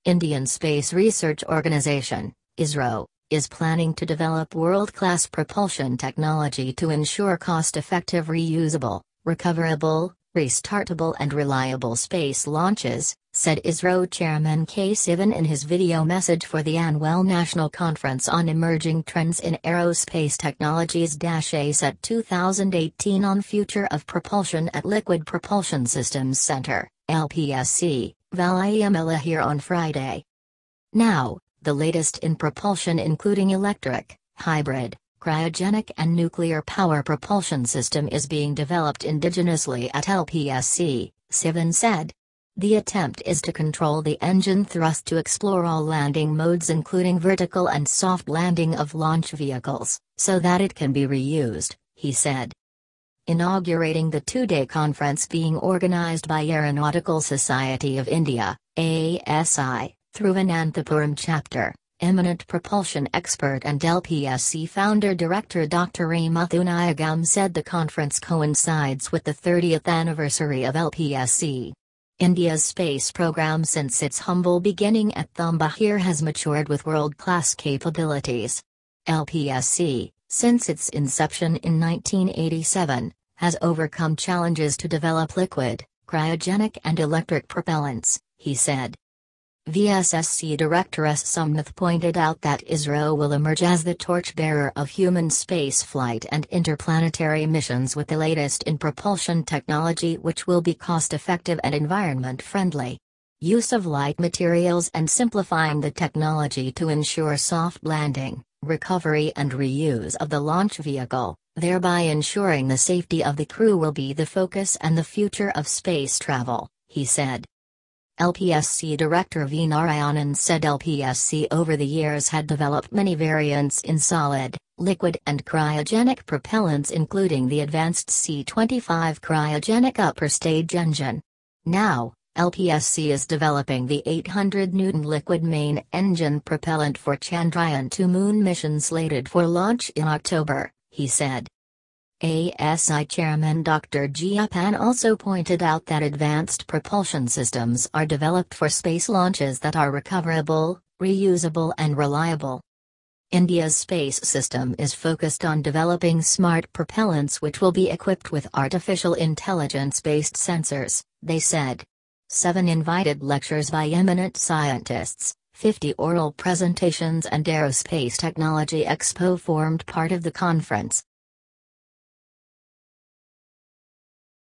Indian Space Research Organisation, ISRO, is planning to develop world-class propulsion technology to ensure cost-effective reusable, recoverable, restartable and reliable space launches, said ISRO Chairman K Sivan in his video message for the annual National Conference on Emerging Trends in Aerospace Technologies ASET 2018 on Future of Propulsion at Liquid Propulsion Systems Centre, LPSC, Valiyamala here on Friday. Now, the latest in propulsion including electric, hybrid, cryogenic and nuclear power propulsion system is being developed indigenously at LPSC, Sivan said. The attempt is to control the engine thrust to explore all landing modes including vertical and soft landing of launch vehicles, so that it can be reused, he said. Inaugurating the two-day conference being organized by Aeronautical Society of India, ASI, Thiruvananthapuram Chapter, eminent propulsion expert and LPSC founder-director Dr AE Muthunayagam said the conference coincides with the 30th anniversary of LPSC. India's space program since its humble beginning at Thumba here has matured with world-class capabilities. LPSC, since its inception in 1987, has overcome challenges to develop liquid, cryogenic and electric propellants, he said. VSSC Director S. Somnath pointed out that ISRO will emerge as the torchbearer of human spaceflight and interplanetary missions with the latest in propulsion technology which will be cost-effective and environment-friendly. Use of light materials and simplifying the technology to ensure soft landing, recovery and reuse of the launch vehicle, thereby ensuring the safety of the crew will be the focus and the future of space travel, he said. LPSC Director V. Narayanan said LPSC over the years had developed many variants in solid, liquid and cryogenic propellants including the advanced C-25 cryogenic upper stage engine. Now, LPSC is developing the 800 Newton liquid main engine propellant for Chandrayaan-2 moon mission slated for launch in October, he said. ASI Chairman Dr Japan also pointed out that advanced propulsion systems are developed for space launches that are recoverable, reusable and reliable. India's space system is focused on developing smart propellants which will be equipped with artificial intelligence-based sensors, they said. 7 invited lectures by eminent scientists, 50 oral presentations and Aerospace Technology Expo formed part of the conference.